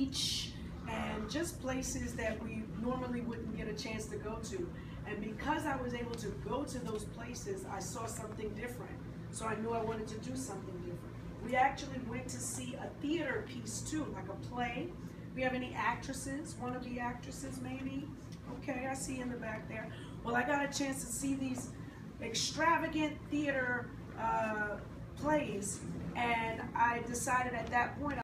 beach and just places that we normally wouldn't get a chance to go to. And because I was able to go to those places, I saw something different. So I knew I wanted to do something different. We actually went to see a theater piece too, like a play. We have any actresses? Want to be actresses maybe? Okay, I see you in the back there. Well, I got a chance to see these extravagant theater plays, and I decided at that point